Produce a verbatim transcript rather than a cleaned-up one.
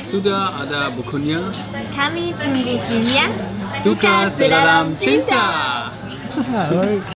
sudah ada bukunya. Kami tunggu filmnya. Duka Sedalam Cinta.